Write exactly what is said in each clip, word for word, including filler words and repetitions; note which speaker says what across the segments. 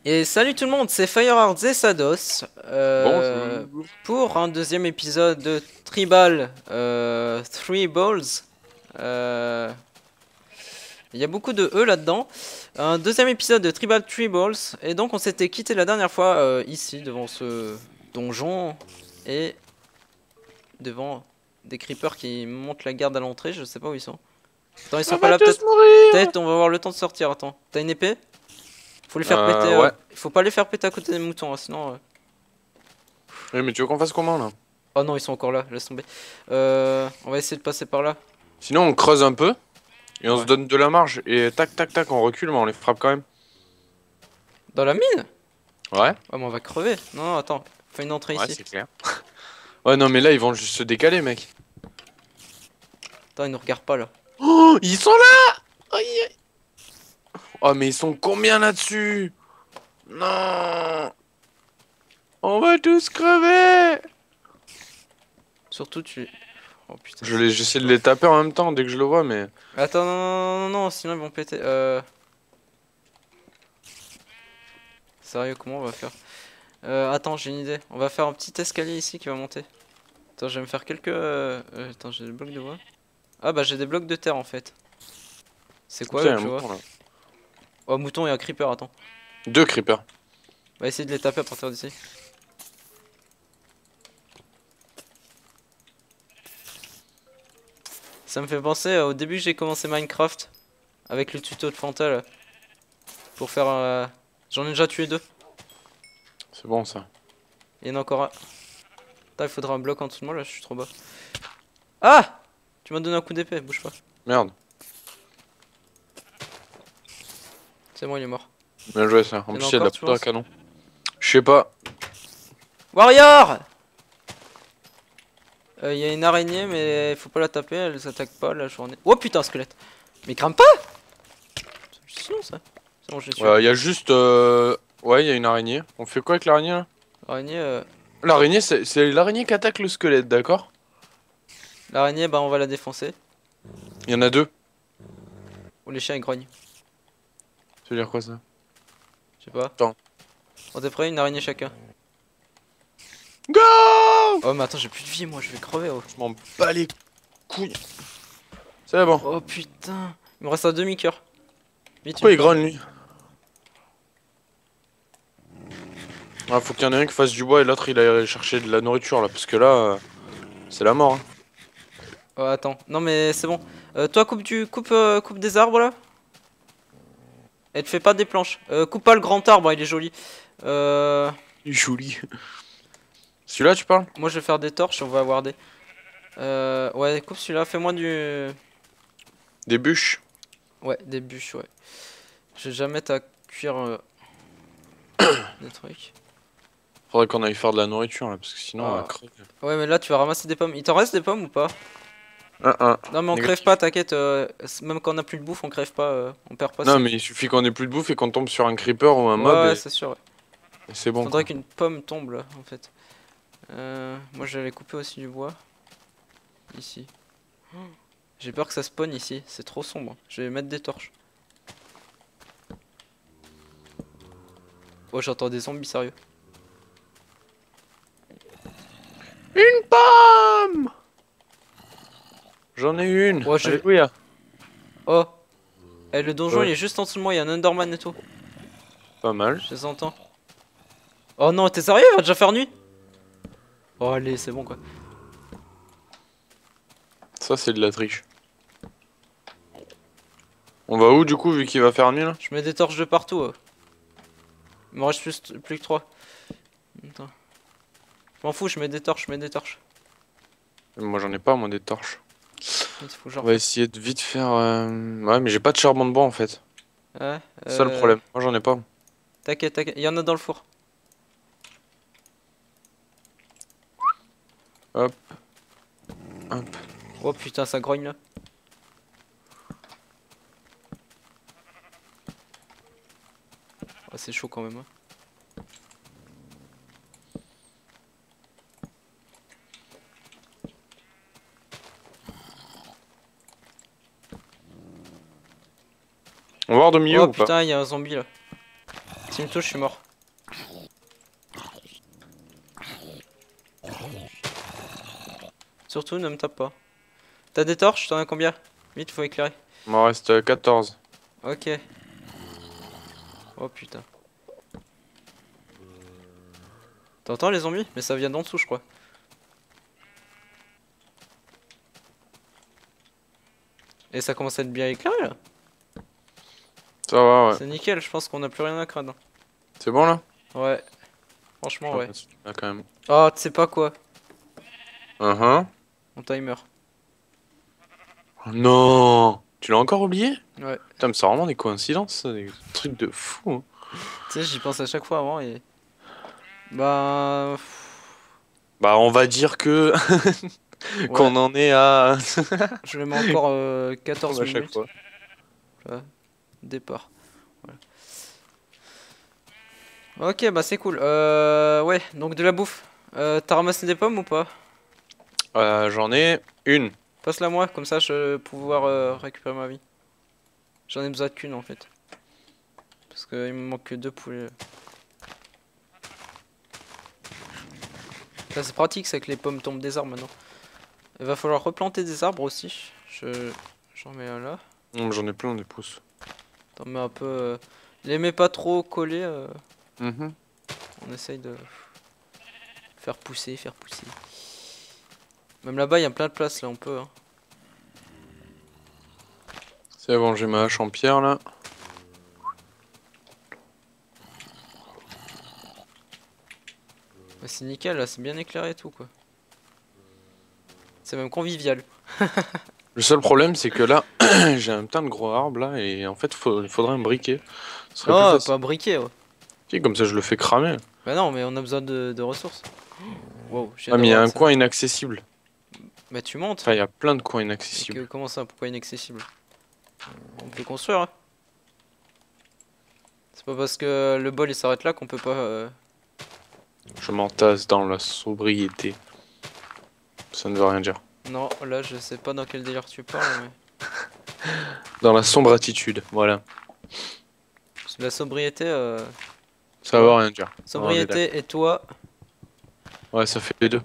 Speaker 1: Et salut tout le monde, c'est Firehearts et Sados euh,
Speaker 2: Bonjour.
Speaker 1: pour un deuxième épisode de Tribal euh, Three Balls. Euh, Il y a beaucoup de E là-dedans. Un deuxième épisode de Tribal Three Balls. Et donc on s'était quitté la dernière fois euh, ici devant ce donjon et devant des creepers qui montent la garde à l'entrée. Je sais pas où ils sont. Attends, ils sont
Speaker 2: On
Speaker 1: pas
Speaker 2: va
Speaker 1: là,
Speaker 2: tous
Speaker 1: peut-être.
Speaker 2: mourir.
Speaker 1: Peut-être on va avoir le temps de sortir. Attends, t'as une épée? Faut les faire péter.
Speaker 2: Euh,
Speaker 1: euh,
Speaker 2: ouais.
Speaker 1: Faut pas les faire péter à côté des moutons, hein, sinon. euh,
Speaker 2: Oui, mais tu veux qu'on fasse comment là?
Speaker 1: Oh non, ils sont encore là, laisse tomber. Euh, on va essayer de passer par là.
Speaker 2: Sinon, on creuse un peu et on
Speaker 1: Ouais.
Speaker 2: se donne de la marge et tac tac tac, on recule, mais on les frappe quand même.
Speaker 1: Dans la mine?
Speaker 2: Ouais,
Speaker 1: Ouais, mais on va crever. Non, non, attends. Fais une entrée
Speaker 2: ouais,
Speaker 1: ici.
Speaker 2: c'est clair. Ouais, non, mais là, ils vont juste se décaler, mec.
Speaker 1: Attends, ils nous regardent pas là.
Speaker 2: Oh, ils sont là. Aïe, aïe. Oh, mais ils sont combien là-dessus? Non. On va tous crever.
Speaker 1: Surtout, tu. Oh putain.
Speaker 2: Je les, j'essaie de les taper en même temps dès que je le vois, mais.
Speaker 1: Attends, non, non, non, non, sinon ils vont péter. Euh. Sérieux, comment on va faire? Euh, attends, j'ai une idée. On va faire un petit escalier ici qui va monter. Attends, je vais me faire quelques. euh, euh, Attends, j'ai des blocs de bois. Ah bah, j'ai des blocs de terre en fait. C'est quoi
Speaker 2: Putain,
Speaker 1: eux
Speaker 2: y a
Speaker 1: que
Speaker 2: un
Speaker 1: je vois?
Speaker 2: mouton là.
Speaker 1: Oh, mouton et un creeper, attends.
Speaker 2: Deux creepers.
Speaker 1: On va essayer de les taper à partir d'ici. Ça me fait penser euh, au début que j'ai commencé Minecraft avec le tuto de Fantal pour faire. Euh... J'en ai déjà tué deux.
Speaker 2: C'est bon ça.
Speaker 1: Il y en a encore un. Putain, il faudra un bloc en dessous de moi là, je suis trop bas. Ah! Tu m'as donné un coup d'épée, bouge pas.
Speaker 2: Merde.
Speaker 1: C'est bon, il est mort.
Speaker 2: Bien joué ça. En
Speaker 1: Il y en
Speaker 2: plus,
Speaker 1: a
Speaker 2: il y a de la
Speaker 1: encore, tu
Speaker 2: poudre à
Speaker 1: penses?
Speaker 2: canon. Je sais pas.
Speaker 1: Warrior! Il y a une araignée, mais faut pas la taper, elle s'attaque pas la journée. Oh putain, squelette! Mais il crame pas! C'est sinon ça. C'est bon, je l'ai tué.
Speaker 2: Il y a juste. euh, Ouais, il y a une araignée. On fait quoi avec l'araignée là?
Speaker 1: L'araignée, euh...
Speaker 2: L'araignée, c'est c'est l'araignée qui attaque le squelette, d'accord?
Speaker 1: l'araignée, bah on va la défoncer.
Speaker 2: Il y en a deux.
Speaker 1: Ou les chiens ils grognent.
Speaker 2: Ça veut dire quoi ça?
Speaker 1: Je sais pas.
Speaker 2: Attends.
Speaker 1: On est prêt, une araignée chacun.
Speaker 2: Go!
Speaker 1: Oh mais attends, j'ai plus de vie moi, je vais crever. Oh,
Speaker 2: Je m'en bats les couilles. C'est bon.
Speaker 1: oh putain, il me reste un demi-coeur. Vite,
Speaker 2: Pourquoi
Speaker 1: une
Speaker 2: il
Speaker 1: pomme.
Speaker 2: grogne lui? Ah, faut qu'il y en ait un qui fasse du bois et l'autre il aille chercher de la nourriture là, parce que là, euh, c'est la mort. Hein.
Speaker 1: Oh attends, non mais c'est bon. Euh, toi coupe du coupe euh, coupe des arbres là. Et te fais pas des planches. Euh, coupe pas le grand arbre, il est joli. Euh,
Speaker 2: Il est joli. Celui-là, tu parles?
Speaker 1: moi je vais faire des torches, on va avoir des. Euh, ouais, coupe celui-là, fais-moi du.
Speaker 2: Des bûches.
Speaker 1: Ouais, des bûches, ouais. Je vais jamais mettre à cuire euh, des trucs.
Speaker 2: Faudrait qu'on aille faire de la nourriture là, parce que sinon on va
Speaker 1: Ah.
Speaker 2: crever.
Speaker 1: Ouais, mais là tu vas ramasser des pommes. Il t'en reste des pommes ou pas?
Speaker 2: Un, un.
Speaker 1: Non, mais on crève
Speaker 2: Négatif.
Speaker 1: pas, t'inquiète. euh, même quand on a plus de bouffe, on crève pas. euh, on perd pas.
Speaker 2: Non,
Speaker 1: c'est-
Speaker 2: mais il suffit qu'on ait plus de bouffe et qu'on tombe sur un creeper ou un
Speaker 1: Ouais,
Speaker 2: mob
Speaker 1: ouais,
Speaker 2: et,
Speaker 1: c'est sûr. Ouais.
Speaker 2: et c'est bon.
Speaker 1: Faudrait
Speaker 2: Quoi.
Speaker 1: qu'une pomme tombe là, en fait. Euh, moi, j'allais couper aussi du bois. Ici. Oh, j'ai peur que ça spawn ici. C'est trop sombre. Je vais mettre des torches. Oh, j'entends des zombies, sérieux.
Speaker 2: Une pomme! J'en ai une.
Speaker 1: Ouais, je-
Speaker 2: Alléluia.
Speaker 1: Oh! Eh, le donjon
Speaker 2: Ouais.
Speaker 1: il est juste en dessous de moi. Il y a un Enderman et tout.
Speaker 2: Pas mal.
Speaker 1: Je les entends. Oh non, t'es sérieux? Il va déjà faire nuit? Oh, allez, c'est bon quoi.
Speaker 2: Ça, c'est de la triche. On va où du coup, vu qu'il va faire nuit là?
Speaker 1: Je mets des torches de partout. euh. Il m'en reste plus, plus que trois. Attends. Je m'en fous, je mets des torches, je mets des torches.
Speaker 2: Moi, j'en ai pas, moi, des torches.
Speaker 1: Il faut que j'en
Speaker 2: On va essayer de vite faire. euh, Ouais, mais j'ai pas de charbon de bois en fait.
Speaker 1: Ouais,
Speaker 2: C'est ça le
Speaker 1: euh,
Speaker 2: problème. Moi, j'en ai pas.
Speaker 1: T'inquiète, t'inquiète, il y en a dans le four.
Speaker 2: Hop. Hop.
Speaker 1: Oh putain, ça grogne là. Oh, c'est chaud quand même. Hein.
Speaker 2: On va voir de milieu
Speaker 1: Oh
Speaker 2: ou pas?
Speaker 1: putain, il y a un zombie là. S'il me touche, je suis mort. Surtout, ne me tape pas. T'as des torches? T'en as combien? Vite, faut éclairer.
Speaker 2: Il m'en reste quatorze.
Speaker 1: Ok. Oh putain. T'entends les zombies? Mais ça vient d'en dessous, je crois. Et ça commence à être bien éclairé là.
Speaker 2: Ça va, ouais.
Speaker 1: C'est nickel, je pense qu'on a plus rien à craindre.
Speaker 2: C'est bon là?
Speaker 1: Ouais. Franchement, ouais.
Speaker 2: Là, quand même.
Speaker 1: Oh, tu sais pas quoi?
Speaker 2: Uh -huh.
Speaker 1: Mon timer.
Speaker 2: Oh, non! Tu l'as encore oublié?
Speaker 1: Ouais.
Speaker 2: Putain, mais c'est vraiment des coïncidences, ça, des trucs de fou. Hein.
Speaker 1: Tu sais, j'y pense à chaque fois avant et. Bah.
Speaker 2: Bah, on va dire que.
Speaker 1: Ouais.
Speaker 2: Qu'on en est à.
Speaker 1: Je le mets encore euh, quatorze
Speaker 2: à
Speaker 1: minutes.
Speaker 2: chaque fois.
Speaker 1: Là. Départ. Voilà. Ok, bah c'est cool. Euh, ouais, donc de la bouffe. Euh, T'as ramassé des pommes ou pas?
Speaker 2: Euh, J'en ai une.
Speaker 1: Passe-la moi, comme ça je vais pouvoir euh, récupérer ma vie. J'en ai besoin qu'une en fait. Parce qu'il me manque que deux poulets. Là c'est pratique, c'est que les pommes tombent des arbres maintenant. Il va falloir replanter des arbres aussi. Je J'en mets un là.
Speaker 2: J'en ai plein des pousses.
Speaker 1: T'en mets un peu. Euh... Les mets pas trop collés. Euh...
Speaker 2: Mm-hmm.
Speaker 1: On essaye de faire pousser, faire pousser. Même là-bas, il y a plein de place, là, on peut. Hein.
Speaker 2: C'est bon, j'ai ma hache en pierre, là.
Speaker 1: Bah, c'est nickel, là, c'est bien éclairé et tout, quoi. C'est même convivial.
Speaker 2: Le seul problème, c'est que là, j'ai un putain de gros arbre, là, et en fait, il faudrait un briquet. Ce serait plus
Speaker 1: Oh,
Speaker 2: facile.
Speaker 1: pas briquet, ouais.
Speaker 2: Si, comme ça, je le fais cramer.
Speaker 1: Bah non, mais on a besoin de, de ressources. Wow,
Speaker 2: Ah, mais il y a un coin inaccessible.
Speaker 1: Bah tu montes.
Speaker 2: Enfin, il y a plein de coins inaccessibles.
Speaker 1: Que, comment ça, pourquoi inaccessible? On peut construire, hein. C'est pas parce que le bol il s'arrête là qu'on peut pas... Euh...
Speaker 2: Je m'entasse dans la sobriété. Ça ne veut rien dire.
Speaker 1: Non, là je sais pas dans quel délire tu parles, mais...
Speaker 2: Dans la sombre attitude, voilà.
Speaker 1: Parce que la sobriété... Euh...
Speaker 2: Ça veut rien dire.
Speaker 1: Sobriété et toi...
Speaker 2: Ouais, ça fait les deux.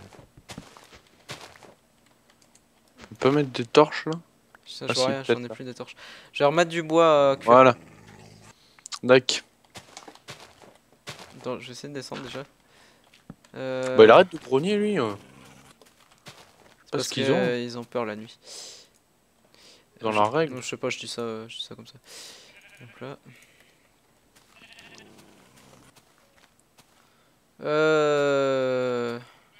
Speaker 2: On peut mettre des torches là?
Speaker 1: Ça,
Speaker 2: ah,
Speaker 1: je vois
Speaker 2: si,
Speaker 1: rien, j'en ai plus des torches. Je vais remettre du bois euh, cuire.
Speaker 2: Voilà. Dac.
Speaker 1: Attends, je vais essayer de descendre déjà. Euh...
Speaker 2: Bah il arrête de grogner lui. Euh.
Speaker 1: C'est parce qu'ils ont... Euh, ils ont peur la nuit.
Speaker 2: Dans
Speaker 1: je...
Speaker 2: la règle.
Speaker 1: Je sais pas, je dis ça, euh, je dis ça comme ça. Donc là... Euh...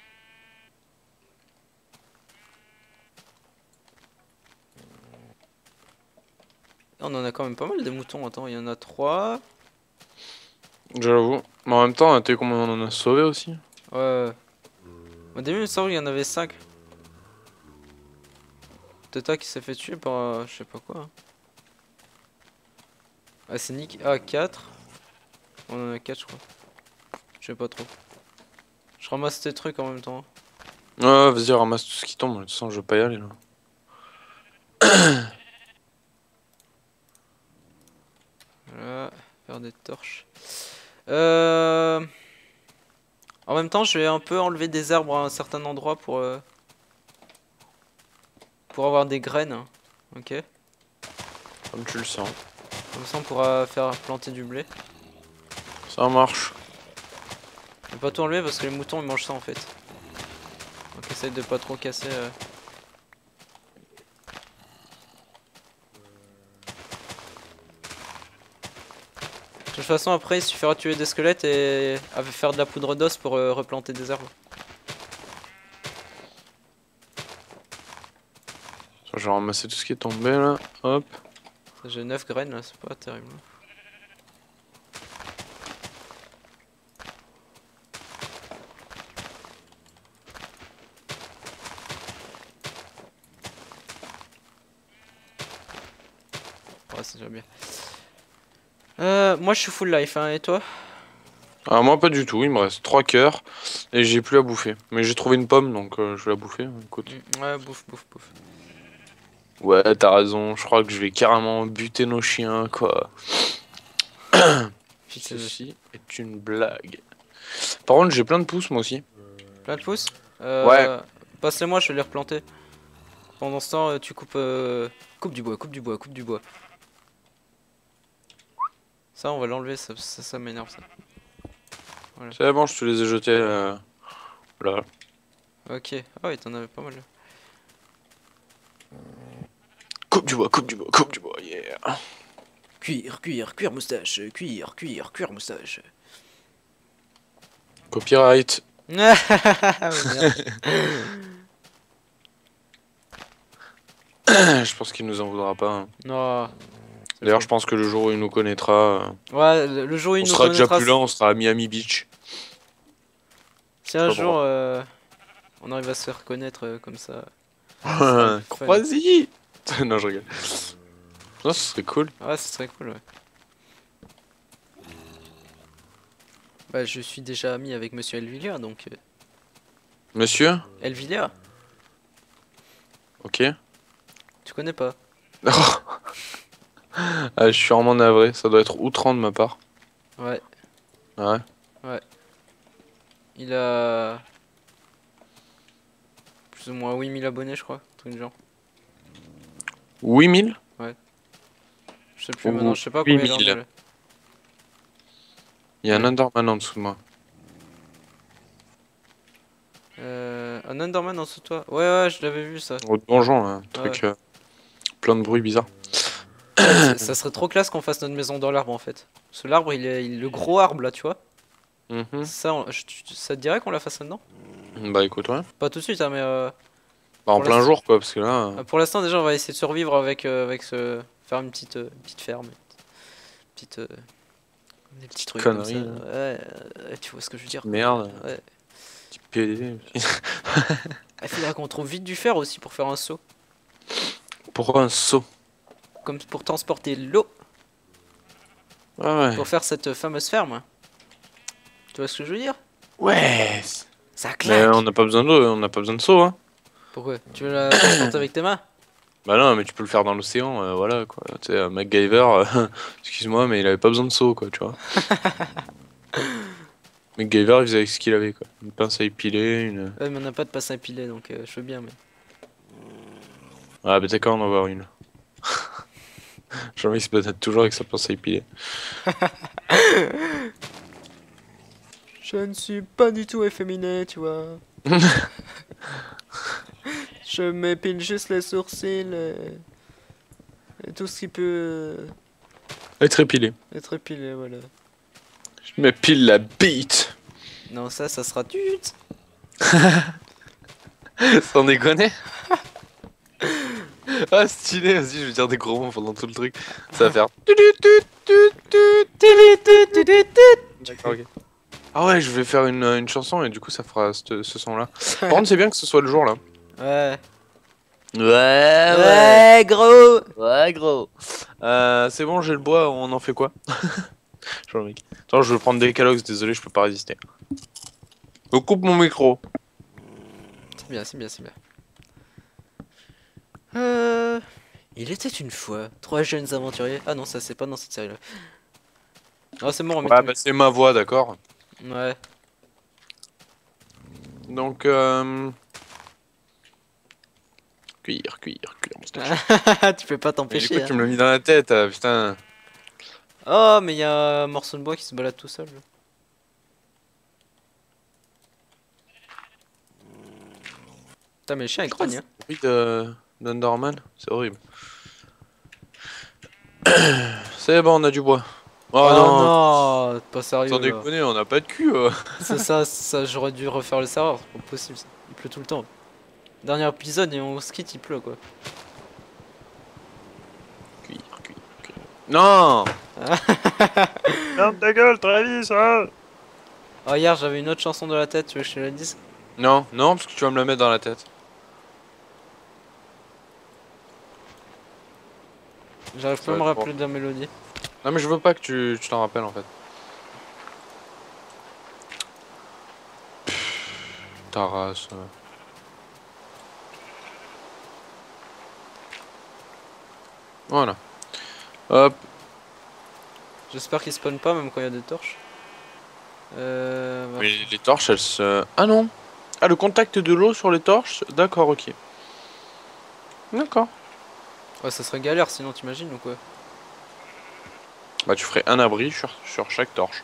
Speaker 1: On en a quand même pas mal des moutons. Attends, il y en a trois.
Speaker 2: J'avoue. Mais en même temps, t'as vu combien on en a sauvé aussi?
Speaker 1: Ouais. Au début, il me semble qu'il y en avait cinq. Peut-être un qui s'est fait tuer par euh, je sais pas quoi. Ah, c'est Nick. Ah, quatre. On en a quatre, je crois. Je sais pas trop. Je ramasse tes trucs en même temps.
Speaker 2: Ouais, vas-y, ramasse tout ce qui tombe. De toute façon, je veux pas y aller là.
Speaker 1: Voilà, faire des torches. Euh... En même temps, je vais un peu enlever des arbres à un certain endroit pour euh... pour avoir des graines. Ok.
Speaker 2: Comme tu le sens.
Speaker 1: Comme ça, on pourra faire planter du blé.
Speaker 2: Ça marche.
Speaker 1: Je vais pas tout enlever parce que les moutons ils mangent ça en fait. Donc essaye de pas trop casser. Euh... De toute façon, après il suffira de tuer des squelettes et faire de la poudre d'os pour euh, replanter des herbes.
Speaker 2: Je vais ramasser tout ce qui est tombé là. Hop.
Speaker 1: J'ai neuf graines là, c'est pas terrible. Ouais, c'est déjà bien. Euh, moi je suis full life, hein, et toi?
Speaker 2: Ah, moi pas du tout, il me reste trois cœurs et j'ai plus à bouffer. Mais j'ai trouvé une pomme donc euh, je vais la bouffer. Écoute.
Speaker 1: Mmh, ouais, bouffe, bouffe, bouffe.
Speaker 2: Ouais, t'as raison, je crois que je vais carrément buter nos chiens quoi.
Speaker 1: Toutes ces
Speaker 2: Ceci est une blague. Par contre, j'ai plein de pouces moi aussi.
Speaker 1: Plein de pouces euh,
Speaker 2: Ouais.
Speaker 1: Passe-les-moi, je vais les replanter. Pendant ce temps, euh, tu coupes... Euh... Coupe du bois, coupe du bois, coupe du bois. Ça, on va l'enlever, ça, ça, ça m'énerve ça. Voilà.
Speaker 2: C'est bon, je te les ai jetés euh, là.
Speaker 1: Ok. Ah oui, t'en avais pas mal.
Speaker 2: Coupe du bois, coupe du bois, coupe du bois, yeah.
Speaker 1: Cuir, cuir, cuir moustache, cuir, cuir, cuir moustache.
Speaker 2: Copyright.
Speaker 1: Ah merde.
Speaker 2: Je pense qu'il nous en voudra pas. Hein.
Speaker 1: Non.
Speaker 2: D'ailleurs, je pense que le jour où il nous connaîtra, euh,
Speaker 1: Ouais, le le jour où il
Speaker 2: on
Speaker 1: nous
Speaker 2: sera déjà
Speaker 1: connaîtra.
Speaker 2: plus là, on sera à Miami Beach.
Speaker 1: Si un
Speaker 2: pas
Speaker 1: jour euh, on arrive à se faire connaître euh, comme ça.
Speaker 2: Crois-y. Non, je rigole. Non, ce serait cool.
Speaker 1: Ouais, ce serait cool, ouais. Bah, je suis déjà ami avec Monsieur Elvilla, donc. Euh...
Speaker 2: Monsieur?
Speaker 1: Elvilla,
Speaker 2: Ok.
Speaker 1: tu connais pas?
Speaker 2: Ah, je suis vraiment navré, ça doit être outrant de ma part.
Speaker 1: Ouais,
Speaker 2: Ah ouais.
Speaker 1: ouais. Il a. Plus ou moins huit mille abonnés, je crois. Un truc du genre.
Speaker 2: huit mille?
Speaker 1: Je sais plus
Speaker 2: Ou
Speaker 1: maintenant, je sais pas
Speaker 2: huit
Speaker 1: combien il en
Speaker 2: mille.
Speaker 1: a.
Speaker 2: Il y a un
Speaker 1: Ouais.
Speaker 2: Enderman en dessous de moi.
Speaker 1: Euh, un Enderman en dessous de toi? Ouais, ouais, je l'avais vu ça.
Speaker 2: Au donjon, là, un truc.
Speaker 1: Ouais.
Speaker 2: euh, plein de bruit bizarre.
Speaker 1: Ouais, ça ça serait trop classe qu'on fasse notre maison dans l'arbre en fait. Parce que l'arbre, il est il- le gros arbre là, tu vois.
Speaker 2: Mhm.
Speaker 1: Ça, on- je- tu- ça te dirait qu'on la fasse maintenant?
Speaker 2: Bah écoute, ouais.
Speaker 1: Pas tout de suite, hein, mais euh,
Speaker 2: Bah en
Speaker 1: Pour
Speaker 2: plein
Speaker 1: l'instant-
Speaker 2: jour, quoi, parce que là.
Speaker 1: euh,
Speaker 2: euh,
Speaker 1: pour l'instant, déjà, on va essayer de survivre avec, euh, avec ce. Faire une petite, euh, une petite ferme. Une petite. euh, Des petits trucs comme ça.
Speaker 2: Conneries,
Speaker 1: Ouais, euh, tu vois ce que je veux dire. quoi.
Speaker 2: Merde.
Speaker 1: Ouais.
Speaker 2: Petit P D.
Speaker 1: Il faudra qu'on trouve vite du fer aussi pour faire un seau.
Speaker 2: Pourquoi un seau?
Speaker 1: Comme pour transporter l'eau.
Speaker 2: Ah ouais.
Speaker 1: Pour faire cette fameuse ferme. Tu vois ce que je veux dire?
Speaker 2: Ouais.
Speaker 1: Ça
Speaker 2: Mais
Speaker 1: claque.
Speaker 2: on n'a pas besoin d'eau, on n'a pas besoin de seau, hein.
Speaker 1: Pourquoi? Tu veux la transporter avec tes mains?
Speaker 2: Bah non, mais tu peux le faire dans l'océan, euh, voilà quoi. Tu sais, euh, MacGyver, euh, excuse-moi, mais il avait pas besoin de seau, quoi, tu vois. MacGyver, il faisait avec ce qu'il avait, quoi. Une pince à épiler, une.
Speaker 1: Ouais, mais on n'a pas de passe à piler donc euh, je veux bien. Mais...
Speaker 2: Ah, bah d'accord, on en va avoir une. Jean-Michel se balade toujours avec sa pince à épiler.
Speaker 1: Je ne suis pas du tout efféminé, tu vois. Je m'épile juste les sourcils et... et tout ce qui peut
Speaker 2: Être épilé.
Speaker 1: être épilé, voilà.
Speaker 2: Je m'épile la bite.
Speaker 1: Non, ça, ça sera tut.
Speaker 2: Sans déconner. Ah, stylé, vas-y, je vais dire des gros mots pendant tout le truc. Ça va faire. D'accord, ok. Ah ouais, je vais faire une, une chanson et du coup ça fera ce, ce son-là. Par contre, c'est bien que ce soit le jour là.
Speaker 1: Ouais.
Speaker 2: Ouais,
Speaker 1: Ouais, gros.
Speaker 2: ouais, gros. Euh, c'est bon, j'ai le bois, on en fait quoi? Genre, mec. Attends, je veux prendre des calox, désolé, je peux pas résister. Je coupe mon micro.
Speaker 1: C'est bien, c'est bien, c'est bien. Euh... Il était une fois trois jeunes aventuriers. Ah non, ça c'est pas dans cette série-là. Ah, c'est bon, on met
Speaker 2: Ouais,
Speaker 1: tout.
Speaker 2: bah c'est ma voix, d'accord.
Speaker 1: Ouais.
Speaker 2: Donc, euh... Cuire, cuire, cuire, moustache.
Speaker 1: Tu peux pas
Speaker 2: Mais du
Speaker 1: t'empêcher.
Speaker 2: coup,
Speaker 1: Hein.
Speaker 2: tu me l'as mis dans la tête, euh, putain.
Speaker 1: Oh, mais il y a un morceau de bois qui se balade tout seul. là. Putain, mais le chien est grogne. Hein.
Speaker 2: Oui, de d'Underman, c'est horrible. C'est bon, on a du bois. Oh,
Speaker 1: Oh
Speaker 2: non,
Speaker 1: non, pas sérieux.
Speaker 2: sans
Speaker 1: Là.
Speaker 2: déconner, on n'a pas de cul. euh.
Speaker 1: C'est ça, ça j'aurais dû refaire le serveur. C'est pas possible ça. Il pleut tout le temps. Dernier épisode et on se quitte, il pleut quoi.
Speaker 2: Cuire, cuire, cuire. Non. Ferme ta gueule, Travis, hein.
Speaker 1: Oh, hier j'avais une autre chanson de la tête, tu veux que je te la dise?
Speaker 2: Non, non, parce que tu vas me la mettre dans la tête.
Speaker 1: J'arrive
Speaker 2: Ça
Speaker 1: pas à me
Speaker 2: va être
Speaker 1: rappeler de la mélodie.
Speaker 2: Non, mais je veux pas que tu tu t'en rappelles en fait. Ta race. euh. Voilà. Hop.
Speaker 1: J'espère qu'ils spawnent pas même quand il y a des torches. Euh... bah,
Speaker 2: Mais les torches, elles se... Ah non. Ah, le contact de l'eau sur les torches. D'accord, ok. D'accord.
Speaker 1: Ouais, ça serait galère sinon, t'imagines ou quoi?
Speaker 2: Bah, tu ferais un abri sur, sur chaque torche.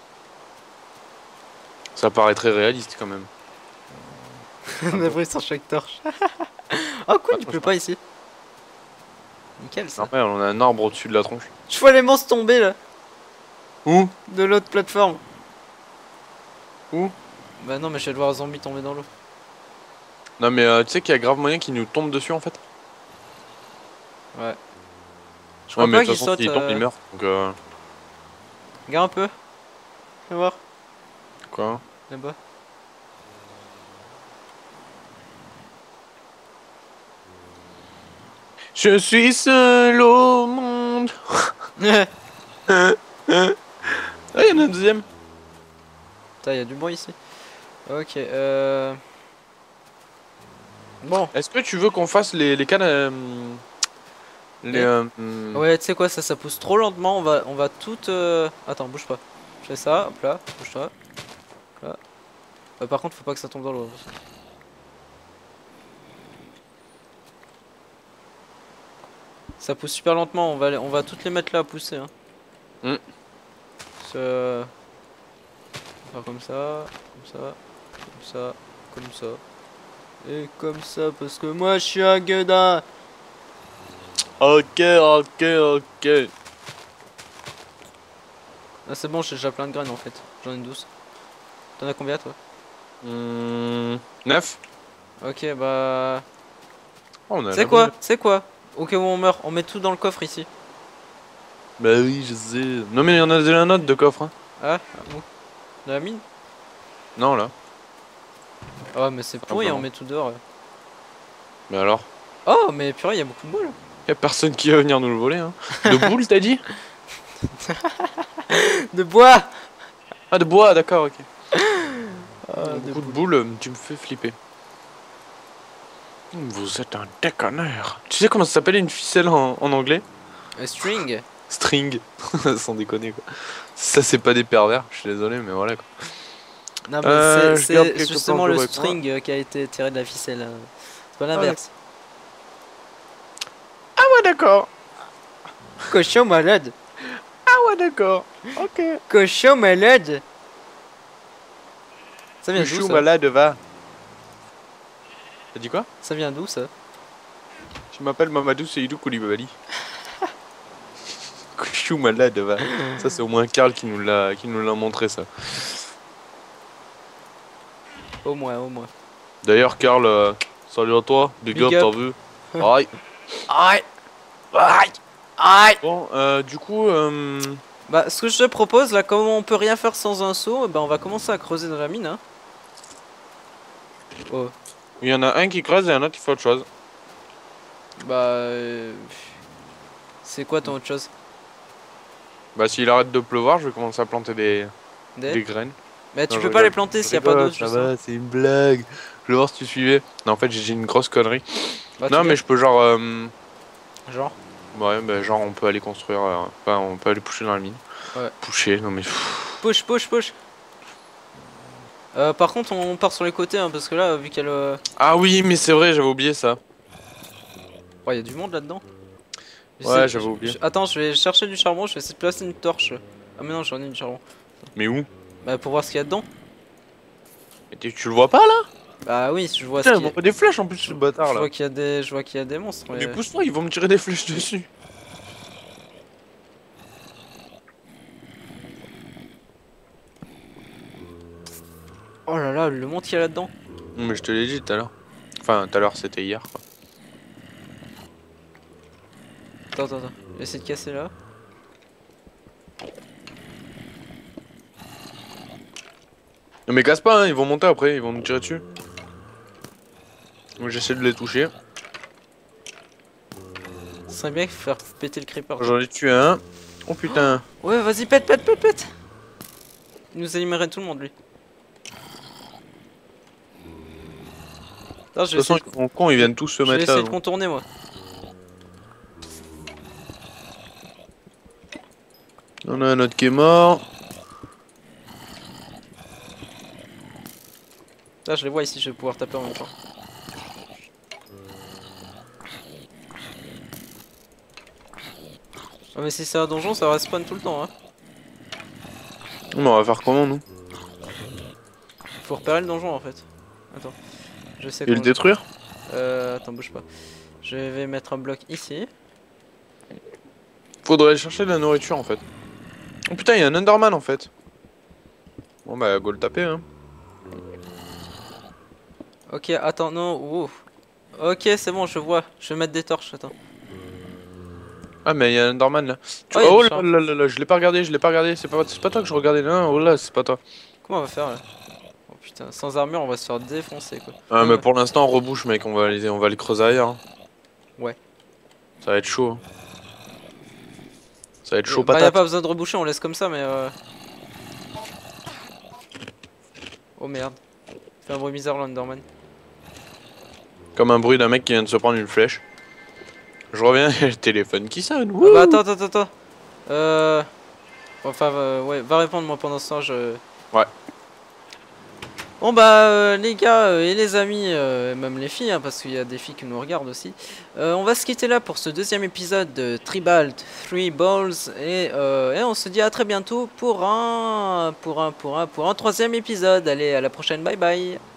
Speaker 2: Ça paraît très réaliste quand même.
Speaker 1: Un abri sur chaque torche. Oh cool,
Speaker 2: Ah,
Speaker 1: il pleut pas ici. Nickel ça.
Speaker 2: Normal, on a un arbre au-dessus de la tronche.
Speaker 1: Je vois les monstres tomber là,
Speaker 2: Où?
Speaker 1: de l'autre plateforme.
Speaker 2: Où?
Speaker 1: Bah non, mais je vais voir un zombie tomber dans l'eau.
Speaker 2: Non mais euh, tu sais qu'il y a grave moyen qu'il nous tombe dessus en fait.
Speaker 1: Ouais. Je
Speaker 2: Ouais
Speaker 1: crois
Speaker 2: mais
Speaker 1: pas
Speaker 2: de toute
Speaker 1: qu'il
Speaker 2: façon
Speaker 1: saute.
Speaker 2: s'il tombe
Speaker 1: euh,
Speaker 2: il meurt. Donc euh...
Speaker 1: Regarde un peu. Fais voir.
Speaker 2: Quoi?
Speaker 1: Là-bas.
Speaker 2: Je suis seul au monde. Ah, il y en a un deuxième.
Speaker 1: Putain, il y a du bruit ici. Ok, euh... Bon.
Speaker 2: Est-ce que tu veux qu'on fasse les, les cannes euh, les,
Speaker 1: Et-
Speaker 2: euh, hmm,
Speaker 1: Ouais, tu sais quoi, ça, ça pousse trop lentement. On va, on va tout. Euh... Attends, bouge pas. Je fais ça, hop là, bouge-toi. Là. Euh, par contre, faut pas que ça tombe dans l'eau. Ça pousse super lentement. On va, les- on va toutes les mettre là à pousser. Hein.
Speaker 2: Mm.
Speaker 1: Ça... On va faire comme ça, comme ça, comme ça, comme ça. Et comme ça, parce que moi je suis un gueudin.
Speaker 2: Ok, ok, ok.
Speaker 1: Ah, c'est bon, j'ai déjà plein de graines en fait. J'en ai douze. T'en as combien toi?
Speaker 2: Hmm, neuf.
Speaker 1: Ok, bah.
Speaker 2: Oh, on a
Speaker 1: C'est
Speaker 2: la
Speaker 1: quoi?
Speaker 2: bonne-
Speaker 1: C'est quoi? Au cas où on meurt, on met tout dans le coffre ici.
Speaker 2: Bah oui, je sais. Non mais il y en a déjà un autre de coffre. Hein.
Speaker 1: Ah, où? Dans la mine?
Speaker 2: Non là.
Speaker 1: Oh, mais c'est pourri,
Speaker 2: non.
Speaker 1: on met tout dehors. ouais.
Speaker 2: Mais alors?
Speaker 1: Oh, mais purée, il y a beaucoup de boules.
Speaker 2: Y a personne qui va venir nous le voler. Hein. De boules t'as dit?
Speaker 1: De bois!
Speaker 2: Ah de bois, d'accord, ok.
Speaker 1: Ah, de
Speaker 2: Beaucoup de
Speaker 1: boules.
Speaker 2: boules, euh, tu me fais flipper. Vous êtes un déconneur. Tu sais comment ça s'appelle une ficelle en, en anglais?
Speaker 1: A string?
Speaker 2: String. Sans déconner quoi. Ça c'est pas des pervers, je suis désolé mais voilà quoi.
Speaker 1: Non, mais
Speaker 2: Euh,
Speaker 1: c'est-
Speaker 2: je garde
Speaker 1: c'est
Speaker 2: quelques
Speaker 1: justement
Speaker 2: planches de
Speaker 1: le
Speaker 2: bois avec
Speaker 1: string euh, qui a été tiré de la ficelle. hein. C'est pas
Speaker 2: ouais.
Speaker 1: l'inverse.
Speaker 2: Ah ouais d'accord.
Speaker 1: Cochon malade!
Speaker 2: Ah ouais d'accord. Ok.
Speaker 1: Cochon malade! Ça vient
Speaker 2: Le
Speaker 1: d'où
Speaker 2: chou
Speaker 1: ça?
Speaker 2: malade va. T'as dit quoi?
Speaker 1: Ça vient d'où ça?
Speaker 2: Je m'appelle Mamadou Seydou Koulibaly. Chou malade va. Ça c'est au moins Karl qui nous l'a qui nous l'a montré ça.
Speaker 1: Au moins, au moins.
Speaker 2: D'ailleurs Karl, euh, salut à toi, des
Speaker 1: Big
Speaker 2: gars
Speaker 1: up.
Speaker 2: t'as vu? Aïe.
Speaker 1: Aïe! Aïe! Aïe!
Speaker 2: Bon, euh, du coup, euh...
Speaker 1: Bah, ce que je te propose là, comme on peut rien faire sans un seau, bah on va commencer à creuser dans la mine. Hein. Oh.
Speaker 2: il y en a un qui creuse et un autre qui fait autre chose.
Speaker 1: Bah. euh, C'est quoi ton autre chose?
Speaker 2: Bah s'il arrête de pleuvoir, je vais commencer à planter des,
Speaker 1: Des...
Speaker 2: des graines.
Speaker 1: Mais tu
Speaker 2: Non,
Speaker 1: peux
Speaker 2: je
Speaker 1: pas les
Speaker 2: rigole.
Speaker 1: planter
Speaker 2: Je
Speaker 1: s'il y a pas
Speaker 2: rigole,
Speaker 1: d'eau.
Speaker 2: ça
Speaker 1: justement.
Speaker 2: va, c'est une blague. Je vais voir si tu suivais. Non, en fait, j'ai j'ai une grosse connerie.
Speaker 1: Bah, tu
Speaker 2: non,
Speaker 1: viens.
Speaker 2: mais je peux genre... euh,
Speaker 1: Genre.
Speaker 2: Ouais, bah genre on peut aller construire... euh, Enfin, on peut aller pousser dans la mine.
Speaker 1: Ouais.
Speaker 2: Pousser, non mais... pff.
Speaker 1: Push, push, push. Euh, par contre, on part sur les côtés hein, parce que là, vu qu'elle. Euh...
Speaker 2: Ah oui, mais c'est vrai, j'avais oublié ça.
Speaker 1: Oh, y a du monde là-dedans.
Speaker 2: Ouais,
Speaker 1: J'essaie-
Speaker 2: j'avais
Speaker 1: je-
Speaker 2: oublié.
Speaker 1: je- Attends, je vais chercher du charbon. Je vais essayer de placer une torche. Ah, mais non, j'en ai du charbon.
Speaker 2: Mais où?
Speaker 1: Bah, pour voir ce qu'il y a dedans.
Speaker 2: Mais tu, tu le vois pas là?
Speaker 1: Bah, oui, je vois ce
Speaker 2: Putain,
Speaker 1: qu'il y
Speaker 2: on
Speaker 1: a.
Speaker 2: voit des flèches en plus, ce bâtard
Speaker 1: Je
Speaker 2: là.
Speaker 1: vois qu'il y a des, je vois qu'il y a des monstres.
Speaker 2: Mais
Speaker 1: mais-
Speaker 2: pousse-toi, ils vont me tirer des flèches dessus.
Speaker 1: Oh là là, le monde qu'il y a là-dedans.
Speaker 2: Non, mais je te l'ai dit tout à l'heure. Enfin, tout à l'heure, c'était hier quoi.
Speaker 1: Attends, attends, attends. Je vais essayer de casser là.
Speaker 2: Non mais casse pas, hein, ils vont monter après, ils vont nous tirer dessus. Donc j'essaie de les toucher.
Speaker 1: Ce serait bien de faire péter le creeper.
Speaker 2: J'en ai tué un. Oh putain.
Speaker 1: Ouais, vas-y, pète, pète, pète, pète. Il nous éliminerait tout le monde, lui. Attends, je
Speaker 2: De
Speaker 1: vais
Speaker 2: toute façon,
Speaker 1: essayer,
Speaker 2: ils sont cons, ils viennent tous se
Speaker 1: je vais
Speaker 2: mettre là.
Speaker 1: essayer de
Speaker 2: donc.
Speaker 1: contourner, moi.
Speaker 2: On a un autre qui est mort.
Speaker 1: Là, je les vois ici, je vais pouvoir taper en même temps. Ah, mais si c'est un donjon, ça respawn tout le temps. Hein.
Speaker 2: Mais on va faire comment, nous?
Speaker 1: Faut repérer le donjon en fait. Attends, je sais
Speaker 2: Et le
Speaker 1: comment.
Speaker 2: détruire?
Speaker 1: Euh, attends, bouge pas. Je vais mettre un bloc ici.
Speaker 2: Faudrait aller chercher de la nourriture en fait. Oh putain, il y a un Enderman en fait. Bon bah, go le taper hein.
Speaker 1: Ok, attends, non, wow. Ok, c'est bon, je vois. Je vais mettre des torches, attends.
Speaker 2: Ah, mais il y a un Enderman là. Tu-
Speaker 1: Oh, il y a
Speaker 2: Oh
Speaker 1: du
Speaker 2: là
Speaker 1: charme.
Speaker 2: là là là, je l'ai pas regardé, je l'ai pas regardé. C'est pas, c'est pas toi que je regardais. Non, oh là, c'est pas toi.
Speaker 1: Comment on va faire là? Oh putain, sans armure, on va se faire défoncer quoi.
Speaker 2: Ah,
Speaker 1: Non,
Speaker 2: mais
Speaker 1: mais...
Speaker 2: pour l'instant, on rebouche, mec. On va aller, on va aller creuser ailleurs. Hein.
Speaker 1: Ouais.
Speaker 2: Ça va être chaud. Hein. Ça va être chaud
Speaker 1: Bah, y a
Speaker 2: patate.
Speaker 1: pas besoin de reboucher, on laisse comme ça, mais euh. Oh merde. Fais un bruit bizarre, l'Underman.
Speaker 2: Comme un bruit d'un mec qui vient de se prendre une flèche. Je reviens, il y a le téléphone qui sonne.
Speaker 1: Ah
Speaker 2: Wouh.
Speaker 1: bah, attends, attends, attends. Euh. Enfin, euh, ouais, va répondre moi pendant ce temps, je.
Speaker 2: Ouais.
Speaker 1: Bon bah euh, les gars euh, et les amis, euh, même les filles, hein, parce qu'il y a des filles qui nous regardent aussi, euh, on va se quitter là pour ce deuxième épisode de Tribal Three Balls et, euh, et on se dit à très bientôt pour un, pour un, pour un, pour un troisième épisode. Allez, à la prochaine, bye bye.